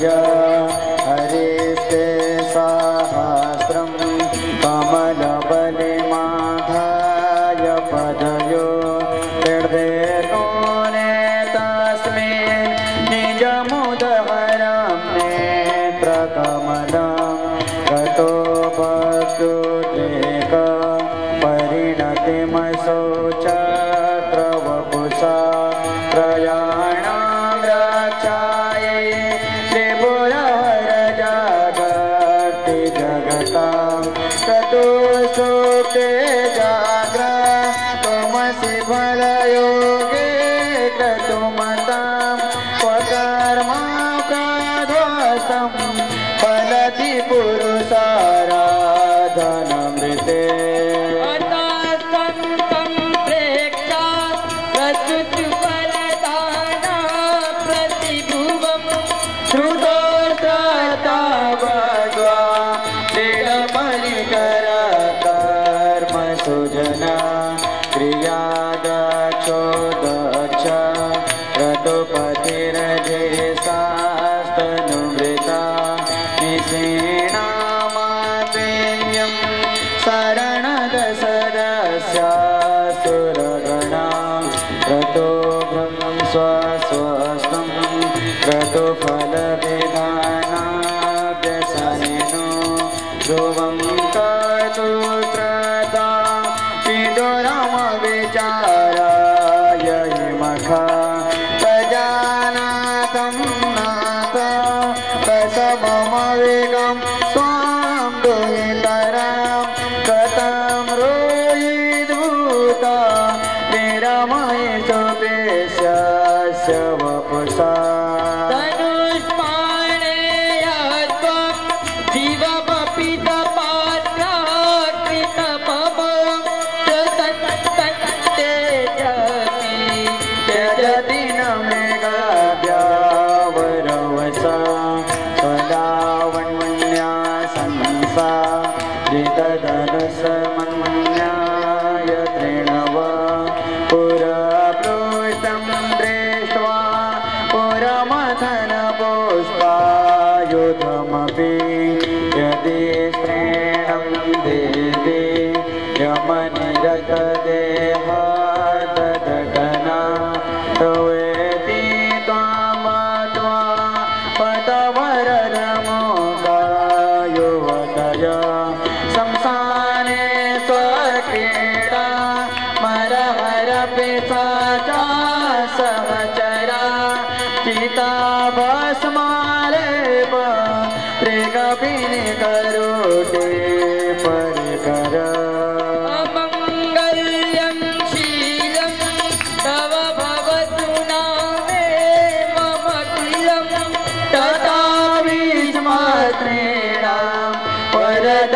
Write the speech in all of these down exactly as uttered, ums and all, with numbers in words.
भय हरिस्ते सहस्रं कमलबलिमाधाय पदयो हृदयो तस्मिन् निजमुदहरं नेत्रकमलं गतो भक्तुदेक परिणतिमशोचक्रवपुषा प्रयाणां रक्षायै त्रिपुरहर जागर्ति जगतां ततो सुप्ते जाग्रतमसि फलयोगे क्रतुमतां स्वकर्माकाध्वस्तं फलति पुरुषाराधनमृते सुजना क्रियादक्षोदक्ष रतुपतिरजेशास्तनुमृता निषीणामात्म्यं शरणदशरस्यासुरगणा रतो ब्रह्मं स्वस्वस्तं रतुफलविधानाभ्यसनेनो ध्रुवं कर्तुत्रता विचाराय हिमखा प्रजानाथं नाथ कसममवेगं स्वां दुहितरां कथं रोहिद्भूता निरमये सुपेशस्य वपुषा धनुषमन्याय तृणव पुरपृष्ठं दृष्ट्वा पुरमथनपुष्पायुधमपि यदि स्त्रीणं देवी यमनिरतदेहादगना तवेति त्वां मत्वा पतवरदमोगायुवतय संसाने स्वक्रीडा मरहरपिशाचा सहचरा चिताभस्मालेप त्रिकपिनिकरोटे परिकर अमङ्गल्यं शीलं तव भवतु नामे मम कुलं तथा भीष्मस्त्रीणां वरद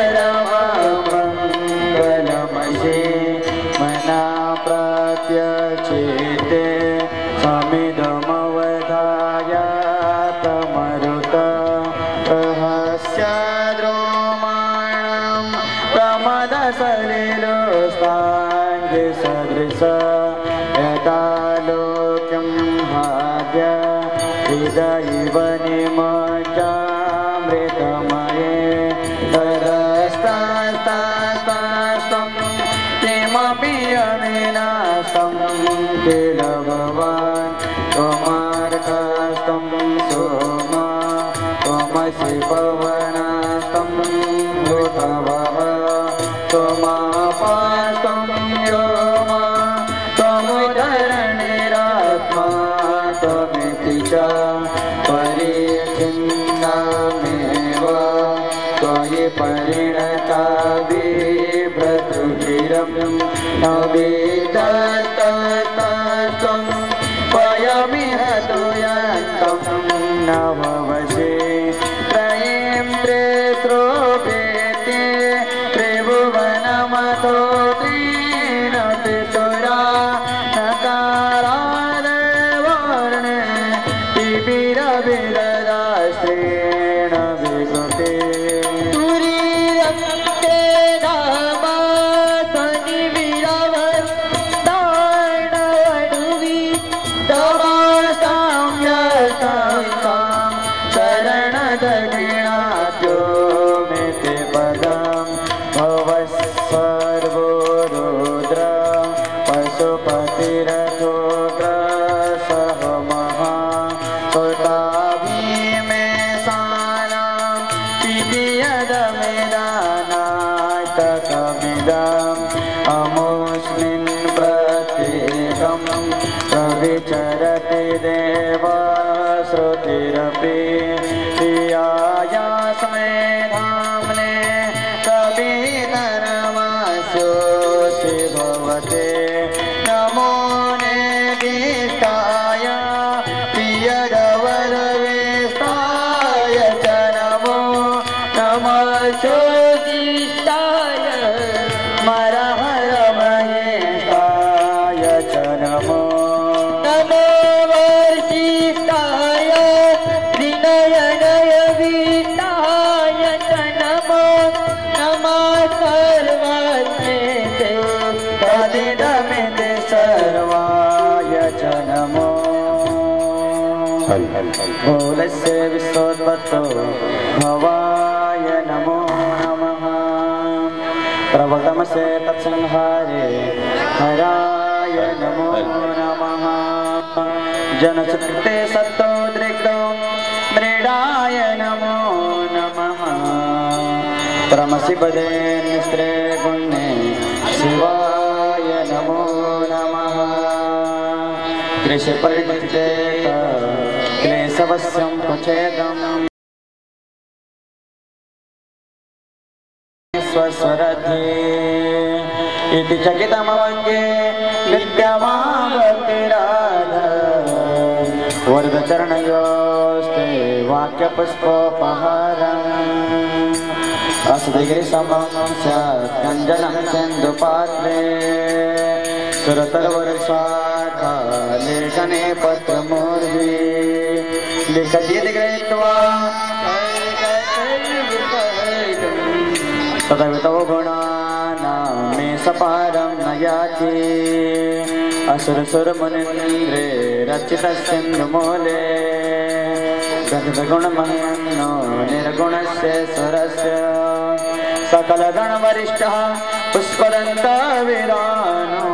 परममङ्गलमये मना प्रत्यक्षिते समिदमवधाय तमरुत रहस्य द्रोमाणं प्रमदसलिलोस्ताङ्गे सदृश यदा लोक्यं भाग्य हृदयैव निमज्जामृतमये तदस्तास्तास्तास्तं किमपि अविनाशं किल भवान् त्वमार्कस्तं सोमा त्वमसि पवनास्तं भूतवः त्वमापास्तं योमा त्वमुदरणिरात्मा त्वमिति च परिच्छिन्नामेव त्वयि परिणता बिभ्रतुचिरं न वेदस्तस्तं वयमिह तु यन्तं न भवसे त्रयीं त्रिस्रोपेत्ये त्रिभुवनमतो त्रीणपि सुरा नकारादवर्णे तिभिरभिददास्त्रेण विकृते तुरीरक्ते धामा स्वनिविरवन्दाणवडुवि दवासां यसां देव श्रुतिरपि प्रियायास्मै धाम्ने कवितरमास्योऽसि भवते नमो नेदिष्टाय प्रियरवरवेष्टाय च नमो नमः ज्योतिष्ठाय मरहर महेशाय च नमो नमो वर्षिष्ठाय त्रिनयनयवीताय च नमो नमः सर्वज्ञेते तदिदमिति सर्वाय च नमो मूलस्य विश्वोत्पत्तो भवाय नमो नमः प्रभवतमसे तत्संहारे हराय नमो नमः जनसुकृते सत्तोद्रिक्तो मृडाय नमो नमः प्रमसि पदे निस्त्रे पुण्ये शिवाय नमो नमः कृषिपरिचितेत क्लेशवस्यं कुचेदम् स्वस्वरधि इति चकितमवङ्गे विद्यमावतिराध वरदचरणयोस्ते वाक्यपुष्पोपहारम् असदिगिरिसमं स्यात् कञ्जनं सिन्धुपात्रे सुरतरवर्षाखा लेखने पत्रमूर्धि लिखतीति गृहीत्वा तदवितो गुणानां मे सपारं न याति असुरसुरमुनीन्द्रे रचितस्सिन्धुमूले गणगुणमन्नो निर्गुणस्य सुरस्य सकलगणवरिष्ठः पुष्पदन्तविरानो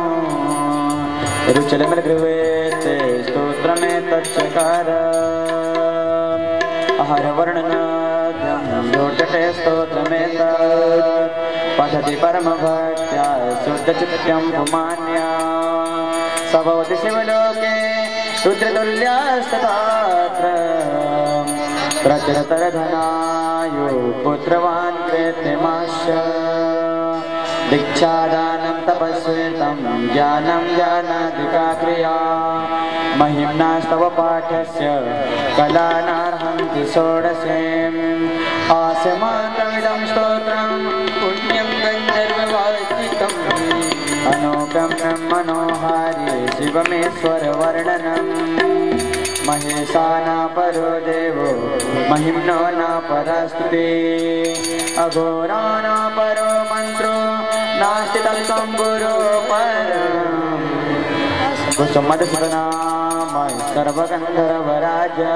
रुचिरमृगृवेते स्तोत्रमेतच्चकार आहारवर्णनाद्यं लोटते स्तोत्रमेतत् पठति परमभक्त्या शुद्धचित्तं पुमान्या स भवति शिवलोके रुद्रतुल्यस्तथात्र प्रचरतरधनायो पुत्रवान् कृत्यमाश्च दीक्षादानं तपस्वितं ज्ञानं ज्ञानादिका क्रिया महिम्नास्तव पाठस्य कलानार्हन्ति षोडशीम् आस्यमात्रमिदं स्तोत्रं पुण्यं गन्धर्ववासितम् अनोगम्यं मनोहारी शिवमेश्वरवर्णनम् महेशानापरो देवो महिम्नो नापरास्तुते अघोरानापरो मन्त्रो नास्ति तत्सम्पुरो परम् कुसुमधुसुरनामः सर्वगन्धर्वराजा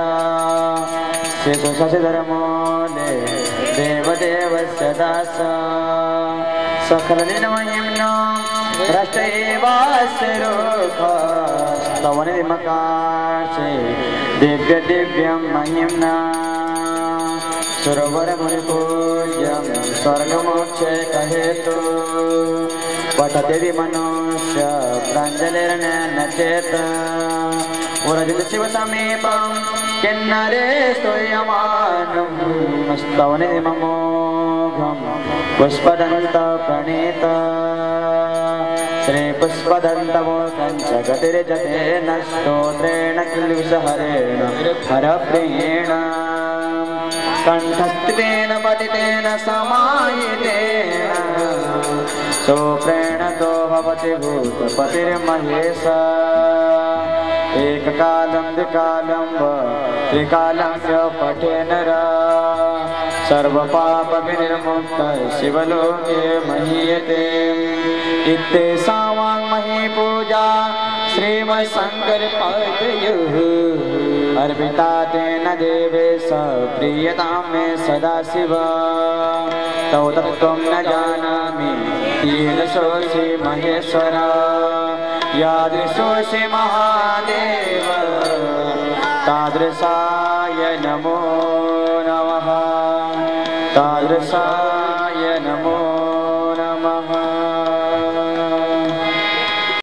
शेषशशिधरमूले देवदेवस्य दास सकलनिर्महिम्नो भ्रष्टैवास्य स्तवनिर्मकाशे दिव्य दिव्यं महिम्ना सुरवरमुनिपूज्यं स्वर्गमोक्षैकहेतु पठति मनुष्य प्राञ्जलिर्न चेत उरजित शिवसमीपं किन्नरे स्तूयमानं स्तवनिर्ममोघं पुष्पदन्त प्रणीत श्रीपुष्पदन्तमोकं च गतिर्जतेन स्तोत्रेण किल्विषहरेण हरप्रियेण कण्ठस्थितेन पतितेन समाहितेन सोप्रेणतो भवति भूतपतिर्महेश एककालं द्विकालं वा त्रिकालं च पठेन सर्वपापविनिर्मुक्तः शिवलोके महीयते इत्येषा वाङ्मही पूजा श्रीमत्शङ्करपादयोः अर्पिता तेन देवेश प्रीयतां मे सदा शिव तौ तत्त्वं न जानामि कीदृशोऽसि महेश्वर यादृशोऽसि महादेव तादृशाय नमो नमः तादृशा